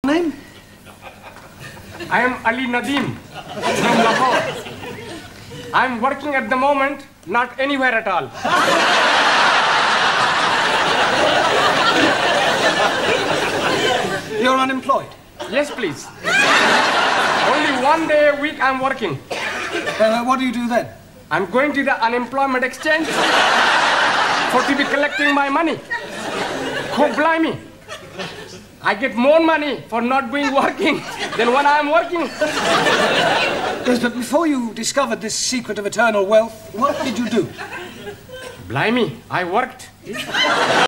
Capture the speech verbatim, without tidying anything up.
Name? I am Ali Nadeem from Lahore. I am working at the moment, not anywhere at all. You're unemployed? Yes, please. Only one day a week I'm working. Uh, what do you do then? I'm going to the unemployment exchange for to be collecting my money. God blimey. I get more money for not being working than when I'm working. Yes, but before you discovered this secret of eternal wealth, what did you do? Blimey, I worked.